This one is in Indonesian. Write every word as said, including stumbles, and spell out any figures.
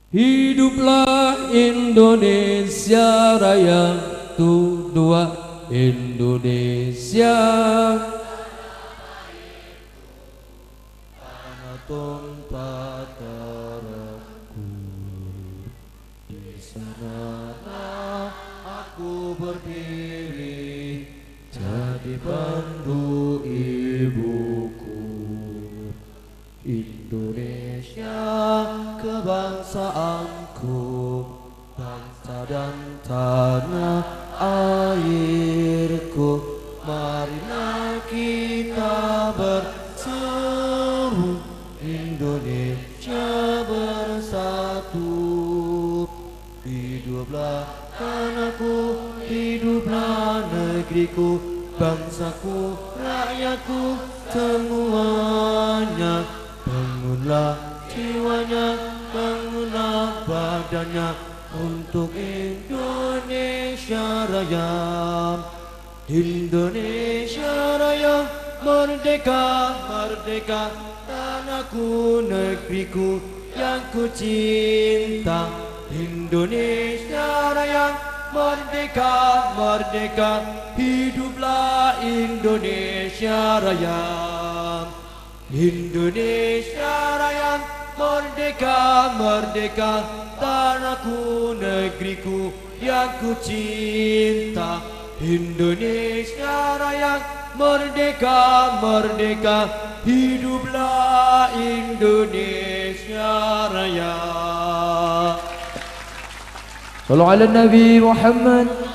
Hiduplah Indonesia Raya, tu dua Indonesia. Tanah tempat darahku, di sana aku berdiri, jadi pandu ibuku. Indonesia kebangsaanku, bangsa dan tanah airku. Marilah kita berseru, Indonesia bersatu. Hiduplah tanahku, hiduplah negeriku, bangsaku, rakyatku, semuanya. Bangunlah jiwanya, bangunlah badannya untuk Indonesia Raya. Indonesia Raya, merdeka, merdeka, tanahku, negeriku yang ku cinta. Indonesia Raya, merdeka, merdeka, hiduplah Indonesia Raya. Indonesia Raya, merdeka, merdeka, tanahku, negeriku yang ku cinta. Indonesia Raya, merdeka, merdeka, hiduplah Indonesia Raya. Sallu ala Nabi Muhammad.